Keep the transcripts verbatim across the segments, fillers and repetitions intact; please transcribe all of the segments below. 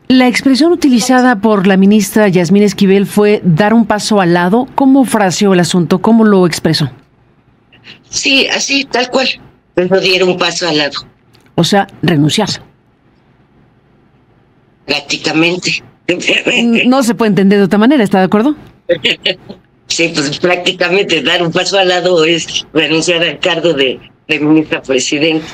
La expresión utilizada por la ministra Yasmín Esquivel fue dar un paso al lado. ¿Cómo fraseó el asunto? ¿Cómo lo expresó? Sí, así, tal cual. No dieron un paso al lado. O sea, renunciar. Prácticamente. No se puede entender de otra manera, ¿está de acuerdo? Sí, pues prácticamente dar un paso al lado es renunciar al cargo de, de ministra presidenta.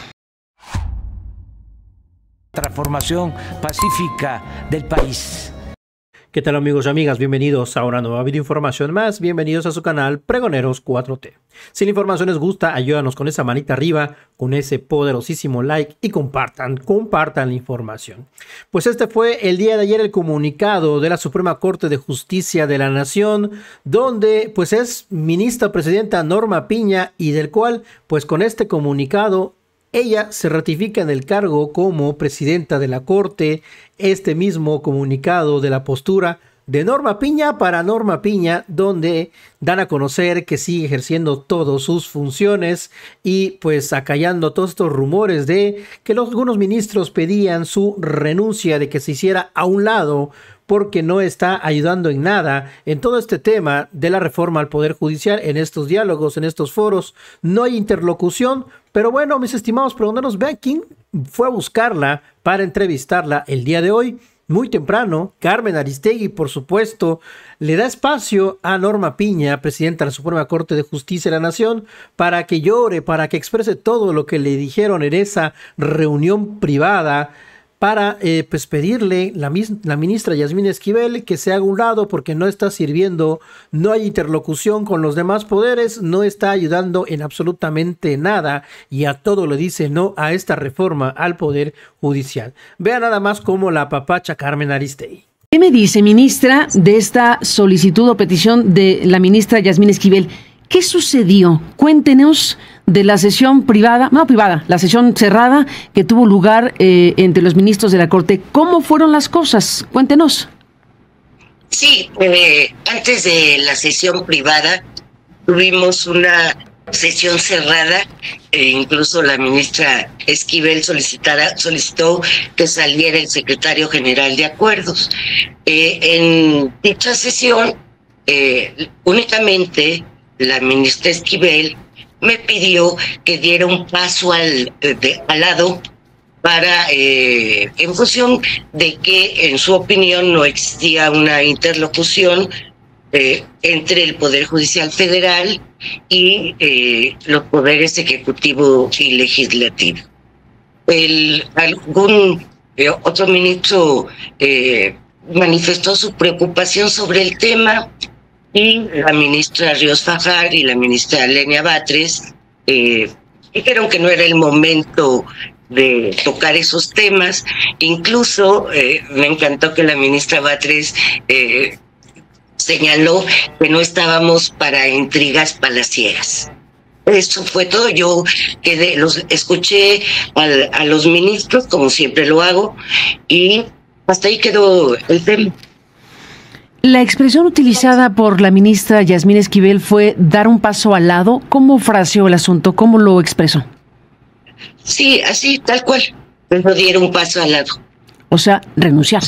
Transformación pacífica del país. ¿Qué tal, amigos y amigas? Bienvenidos a una nueva videoinformación más. Bienvenidos a su canal Pregoneros cuatro T. Si la información les gusta, ayúdanos con esa manita arriba, con ese poderosísimo like y compartan, compartan la información. Pues este fue el día de ayer el comunicado de la Suprema Corte de Justicia de la Nación, donde pues es ministra presidenta Norma Piña y del cual pues con este comunicado ella se ratifica en el cargo como presidenta de la Corte. Este mismo comunicado de la postura de Norma Piña para Norma Piña, donde dan a conocer que sigue ejerciendo todas sus funciones y pues acallando todos estos rumores de que los, algunos ministros pedían su renuncia, de que se hiciera a un lado porque no está ayudando en nada en todo este tema de la reforma al Poder Judicial. En estos diálogos, en estos foros, no hay interlocución. Pero bueno, mis estimados pregoneros, vean quién fue a buscarla para entrevistarla el día de hoy. Muy temprano, Carmen Aristegui, por supuesto, le da espacio a Norma Piña, presidenta de la Suprema Corte de Justicia de la Nación, para que llore, para que exprese todo lo que le dijeron en esa reunión privada, para eh, pues pedirle la, la ministra Yasmín Esquivel que se haga un lado porque no está sirviendo, no hay interlocución con los demás poderes, no está ayudando en absolutamente nada y a todo le dice no a esta reforma al Poder Judicial. Vean nada más cómo la apapacha Carmen Aristegui. ¿Qué me dice, ministra, de esta solicitud o petición de la ministra Yasmín Esquivel? ¿Qué sucedió? Cuéntenos de la sesión privada, no privada, la sesión cerrada que tuvo lugar eh, entre los ministros de la Corte. ¿Cómo fueron las cosas? Cuéntenos. Sí, eh, antes de la sesión privada tuvimos una sesión cerrada, e incluso la ministra Esquivel solicitara, solicitó que saliera el secretario general de Acuerdos. Eh, en dicha sesión, eh, únicamente la ministra Esquivel me pidió que diera un paso al, de, al lado para, eh, en función de que, en su opinión, no existía una interlocución eh, entre el Poder Judicial Federal y eh, los poderes ejecutivo y legislativo. El, algún eh, otro ministro eh, manifestó su preocupación sobre el tema, y la ministra Ríos Fajar y la ministra Lenia Batres eh, dijeron que no era el momento de tocar esos temas. Incluso eh, me encantó que la ministra Batres eh, señaló que no estábamos para intrigas palaciegas. Eso fue todo. Yo quedé, los escuché al, a los ministros, como siempre lo hago, y hasta ahí quedó el tema. La expresión utilizada por la ministra Yasmín Esquivel fue dar un paso al lado. ¿Cómo fraseó el asunto? ¿Cómo lo expresó? Sí, así, tal cual. No dieron un paso al lado. O sea, renunciar.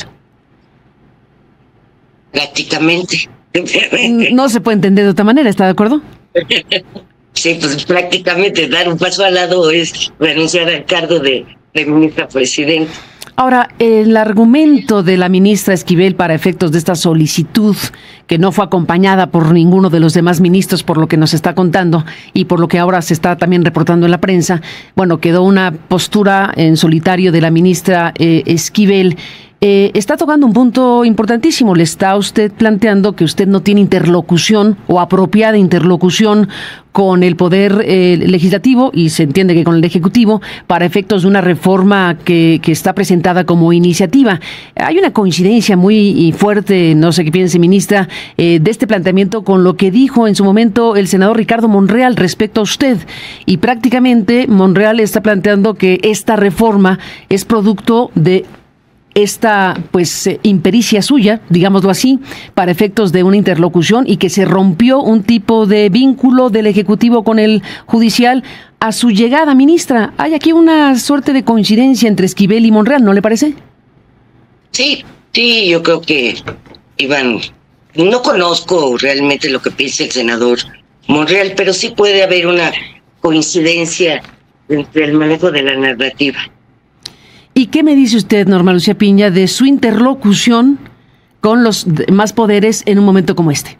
Prácticamente. No se puede entender de otra manera, ¿está de acuerdo? Sí, pues prácticamente dar un paso al lado es renunciar al cargo de, de ministra presidenta. Ahora, el argumento de la ministra Esquivel para efectos de esta solicitud, que no fue acompañada por ninguno de los demás ministros, por lo que nos está contando y por lo que ahora se está también reportando en la prensa, bueno, quedó una postura en solitario de la ministra eh, Esquivel. Eh, está tocando un punto importantísimo. Le está usted planteando que usted no tiene interlocución o apropiada interlocución con el Poder eh, Legislativo, y se entiende que con el Ejecutivo, para efectos de una reforma que, que está presentada como iniciativa. Hay una coincidencia muy fuerte, no sé qué piense, ministra, eh, de este planteamiento con lo que dijo en su momento el senador Ricardo Monreal respecto a usted. Y prácticamente Monreal está planteando que esta reforma es producto de esta pues eh, impericia suya, digámoslo así, para efectos de una interlocución, y que se rompió un tipo de vínculo del Ejecutivo con el Judicial a su llegada, ministra. Hay aquí una suerte de coincidencia entre Esquivel y Monreal, ¿no le parece? Sí, sí, yo creo que Iván, no conozco realmente lo que piensa el senador Monreal, pero sí puede haber una coincidencia entre el manejo de la narrativa. ¿Y qué me dice usted, Norma Lucía Piña, de su interlocución con los más poderes en un momento como este?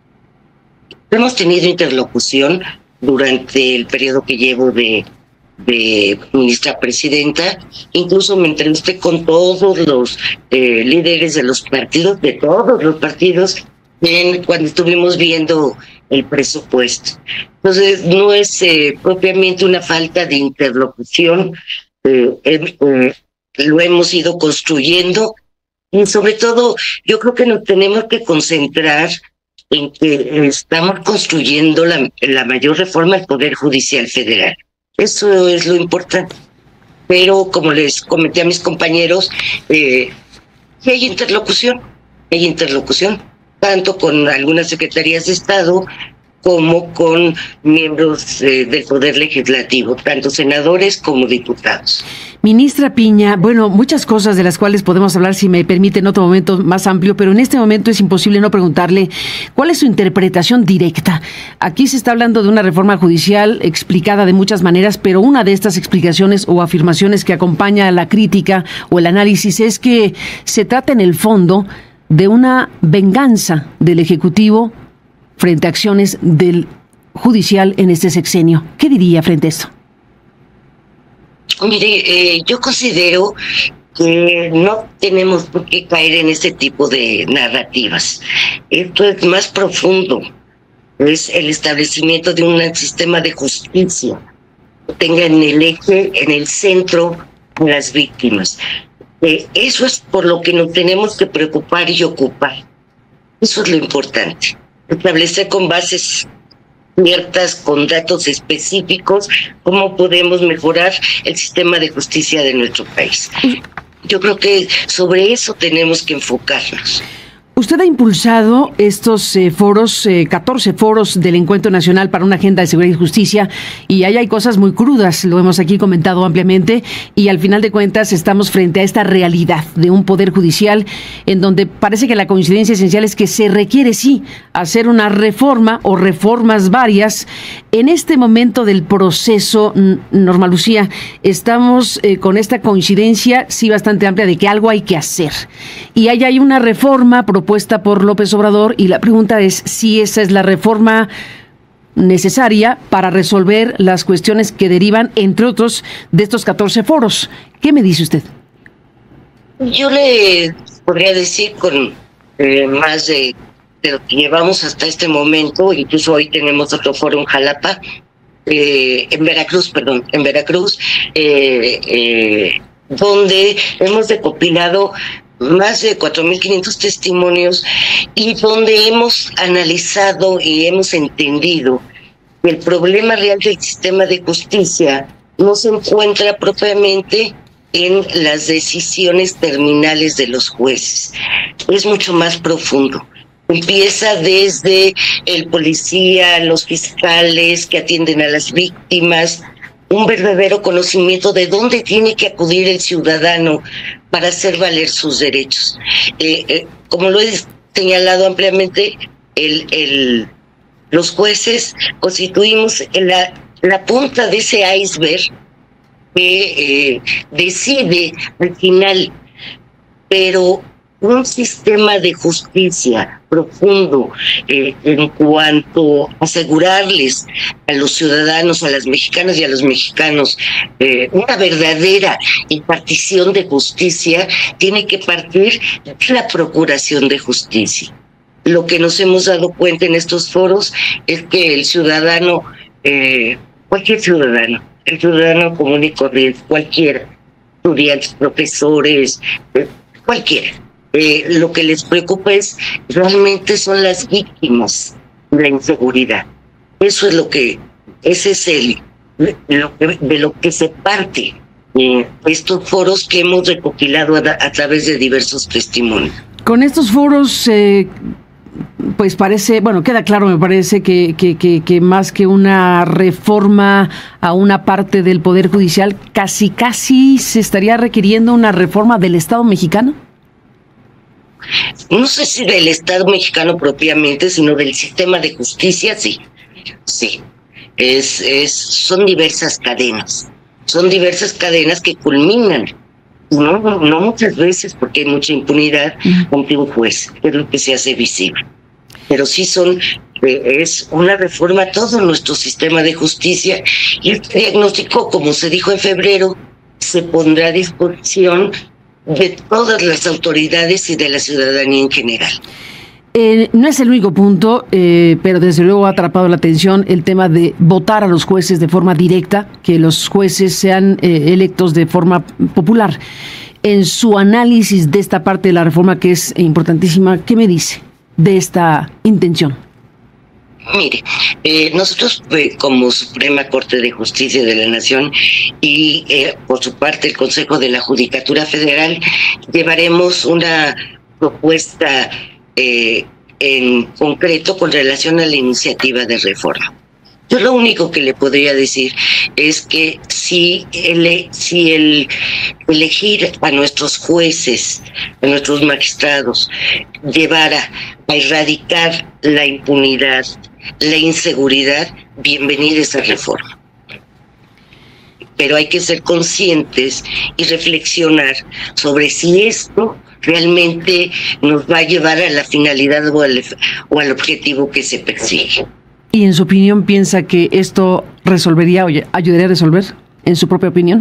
Hemos tenido interlocución durante el periodo que llevo de, de ministra presidenta. Incluso me entrevisté con todos los eh, líderes de los partidos, de todos los partidos, en, cuando estuvimos viendo el presupuesto. Entonces, no es eh, propiamente una falta de interlocución, eh, eh, lo hemos ido construyendo, y sobre todo, yo creo que nos tenemos que concentrar en que estamos construyendo la, la mayor reforma del Poder Judicial Federal. Eso es lo importante. Pero, como les comenté a mis compañeros, eh, hay interlocución, hay interlocución, tanto con algunas secretarías de Estado como con miembros eh, del Poder Legislativo, tanto senadores como diputados. Ministra Piña, bueno, muchas cosas de las cuales podemos hablar, si me permite, en otro momento más amplio, pero en este momento es imposible no preguntarle cuál es su interpretación directa. Aquí se está hablando de una reforma judicial explicada de muchas maneras, pero una de estas explicaciones o afirmaciones que acompaña a la crítica o el análisis es que se trata en el fondo de una venganza del Ejecutivo frente a acciones del judicial en este sexenio. ¿Qué diría frente a esto? Mire, eh, yo considero que no tenemos por qué caer en este tipo de narrativas. Esto es más profundo. Es el establecimiento de un sistema de justicia que tenga en el eje, en el centro, a las víctimas. Eh, eso es por lo que nos tenemos que preocupar y ocupar. Eso es lo importante. Establecer con bases ciertas, con datos específicos, cómo podemos mejorar el sistema de justicia de nuestro país. Yo creo que sobre eso tenemos que enfocarnos. Usted ha impulsado estos eh, foros, eh, catorce foros del Encuentro Nacional para una Agenda de Seguridad y Justicia, y ahí hay cosas muy crudas, lo hemos aquí comentado ampliamente, y al final de cuentas estamos frente a esta realidad de un poder judicial en donde parece que la coincidencia esencial es que se requiere, sí, hacer una reforma o reformas varias. En este momento del proceso, Norma Lucía, estamos eh, con esta coincidencia, sí, bastante amplia de que algo hay que hacer. Y ahí hay una reforma propuesta puesta por López Obrador, y la pregunta es si esa es la reforma necesaria para resolver las cuestiones que derivan, entre otros, de estos catorce foros. ¿Qué me dice usted? Yo le podría decir con eh, más de, de lo que llevamos hasta este momento, incluso hoy tenemos otro foro en Jalapa, eh, en Veracruz, perdón, en Veracruz, eh, eh, donde hemos recopilado más de cuatro mil quinientos testimonios y donde hemos analizado y hemos entendido que el problema real del sistema de justicia no se encuentra propiamente en las decisiones terminales de los jueces. Es mucho más profundo. Empieza desde el policía, los fiscales que atienden a las víctimas, un verdadero conocimiento de dónde tiene que acudir el ciudadano para hacer valer sus derechos. Eh, eh, como lo he señalado ampliamente, el, el, los jueces constituimos la, la punta de ese iceberg que eh, decide al final, pero un sistema de justicia profundo eh, en cuanto a asegurarles a los ciudadanos, a las mexicanas y a los mexicanos eh, una verdadera impartición de justicia, tiene que partir de la procuración de justicia. Lo que nos hemos dado cuenta en estos foros es que el ciudadano, eh, cualquier ciudadano, el ciudadano común y corriente, cualquiera, estudiantes, profesores, eh, cualquiera, Eh, lo que les preocupa es realmente son las víctimas de la inseguridad. Eso es lo que, ese es el lo que, de lo que se parte eh, estos foros que hemos recopilado a, a través de diversos testimonios. Con estos foros, eh, pues parece, bueno, queda claro, me parece que, que, que, que más que una reforma a una parte del Poder Judicial, casi casi se estaría requiriendo una reforma del Estado mexicano. no sé si del Estado mexicano propiamente, sino del sistema de justicia, sí, sí. Es, es, son diversas cadenas, son diversas cadenas que culminan, no, no muchas veces porque hay mucha impunidad ante un juez, que es lo que se hace visible, pero sí son, eh, es una reforma a todo nuestro sistema de justicia, y este diagnóstico, como se dijo en febrero, se pondrá a disposición de todas las autoridades y de la ciudadanía en general. Eh, no es el único punto, eh, pero desde luego ha atrapado la atención el tema de votar a los jueces de forma directa, que los jueces sean eh, electos de forma popular. En su análisis de esta parte de la reforma, que es importantísima, ¿qué me dice de esta intención? Mire, eh, nosotros eh, como Suprema Corte de Justicia de la Nación y eh, por su parte el Consejo de la Judicatura Federal llevaremos una propuesta eh, en concreto con relación a la iniciativa de reforma. Yo lo único que le podría decir es que si el, si el elegir a nuestros jueces, a nuestros magistrados, llevara a erradicar la impunidad, la inseguridad, bienvenida esa reforma. Pero hay que ser conscientes y reflexionar sobre si esto realmente nos va a llevar a la finalidad o al, o al objetivo que se persigue. ¿Y en su opinión piensa que esto resolvería o ayudaría a resolver? ¿En su propia opinión?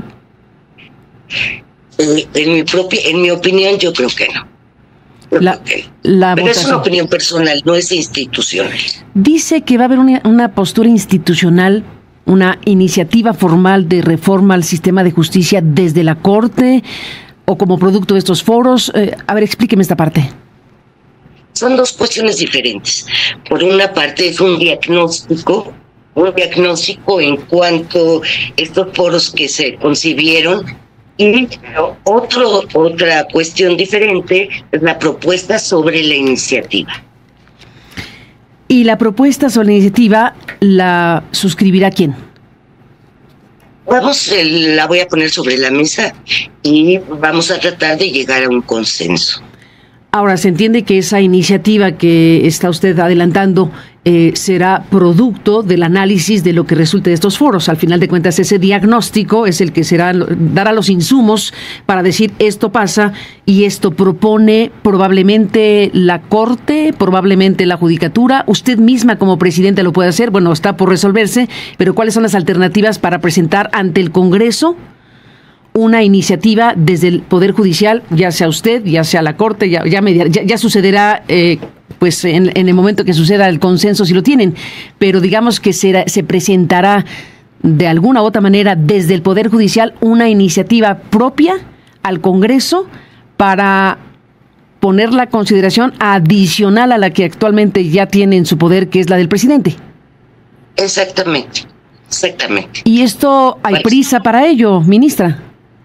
Eh, en mi propia, en mi opinión, yo creo que no. Yo la, creo que no. La Pero votación. es una opinión personal, no es institucional. Dice que va a haber una, una postura institucional, una iniciativa formal de reforma al sistema de justicia desde la Corte o como producto de estos foros. Eh, a ver, explíqueme esta parte. Son dos cuestiones diferentes. Por una parte es un diagnóstico, un diagnóstico en cuanto a estos foros que se concibieron, y otro, otra cuestión diferente es la propuesta sobre la iniciativa. ¿Y la propuesta sobre la iniciativa la suscribirá quién? Vamos, la voy a poner sobre la mesa y vamos a tratar de llegar a un consenso. Ahora, se entiende que esa iniciativa que está usted adelantando eh, será producto del análisis de lo que resulte de estos foros. Al final de cuentas, ese diagnóstico es el que será dará los insumos para decir esto pasa y esto propone probablemente la Corte, probablemente la Judicatura. Usted misma como presidenta lo puede hacer. Bueno, está por resolverse, pero ¿cuáles son las alternativas para presentar ante el Congreso una iniciativa desde el Poder Judicial, ya sea usted, ya sea la Corte, ya, ya, media, ya, ya sucederá eh, pues en, en el momento que suceda el consenso si lo tienen, pero digamos que será, se presentará de alguna u otra manera desde el Poder Judicial una iniciativa propia al Congreso para poner la consideración adicional a la que actualmente ya tiene en su poder, que es la del presidente. Exactamente, exactamente. ¿Y esto hay prisa para ello, ministra?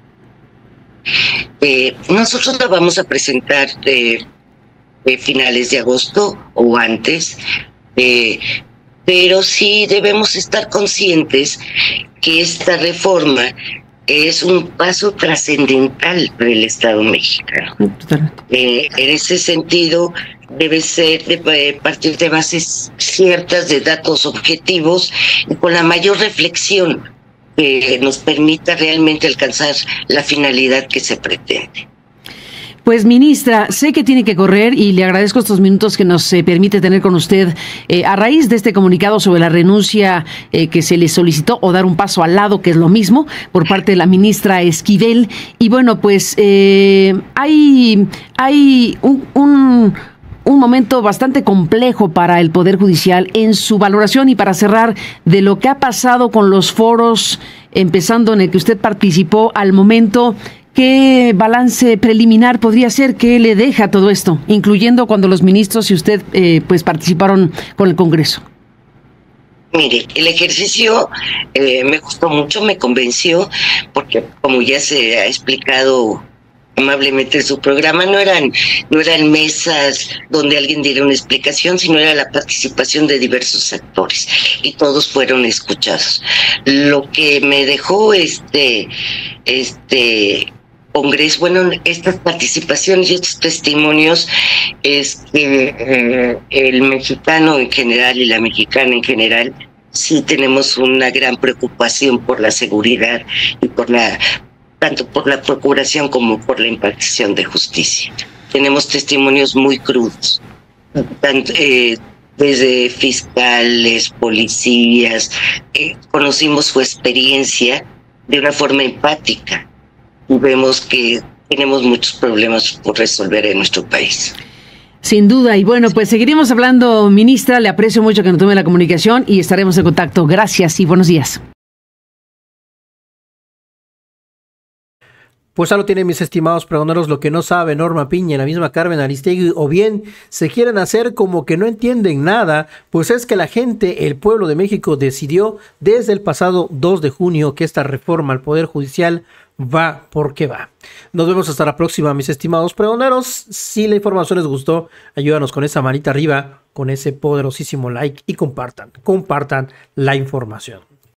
Eh, nosotros la vamos a presentar de, de finales de agosto o antes, eh, pero sí debemos estar conscientes que esta reforma es un paso trascendental para el Estado mexicano. Eh, en ese sentido, debe ser de, de partir de bases ciertas, de datos objetivos y con la mayor reflexión que nos permita realmente alcanzar la finalidad que se pretende. Pues, ministra, sé que tiene que correr y le agradezco estos minutos que nos eh, permite tener con usted eh, a raíz de este comunicado sobre la renuncia eh, que se le solicitó o dar un paso al lado, que es lo mismo, por parte de la ministra Esquivel. Y bueno, pues eh, hay, hay un... un Un momento bastante complejo para el Poder Judicial en su valoración y para cerrar de lo que ha pasado con los foros, empezando en el que usted participó al momento. ¿Qué balance preliminar podría ser? ¿Qué le deja todo esto? Incluyendo cuando los ministros y usted eh, pues participaron con el Congreso. Mire, el ejercicio eh, me gustó mucho, me convenció, porque como ya se ha explicado amablemente en su programa, no eran no eran mesas donde alguien diera una explicación, sino era la participación de diversos actores y todos fueron escuchados. Lo que me dejó este este Congreso, bueno, estas participaciones y estos testimonios es que eh, el mexicano en general y la mexicana en general sí tenemos una gran preocupación por la seguridad y por la, tanto por la procuración como por la impartición de justicia. Tenemos testimonios muy crudos, tanto, eh, desde fiscales, policías, eh, conocimos su experiencia de una forma empática. Vemos que tenemos muchos problemas por resolver en nuestro país. Sin duda, y bueno, pues seguiremos hablando, ministra, le aprecio mucho que nos tome la comunicación y estaremos en contacto. Gracias y buenos días. Pues ya lo tienen, mis estimados pregoneros, lo que no sabe Norma Piña y la misma Carmen Aristegui, o bien se quieren hacer como que no entienden nada, pues es que la gente, el pueblo de México, decidió desde el pasado dos de junio que esta reforma al Poder Judicial va porque va. Nos vemos hasta la próxima, mis estimados pregoneros. Si la información les gustó, ayúdanos con esa manita arriba, con ese poderosísimo like y compartan, compartan la información.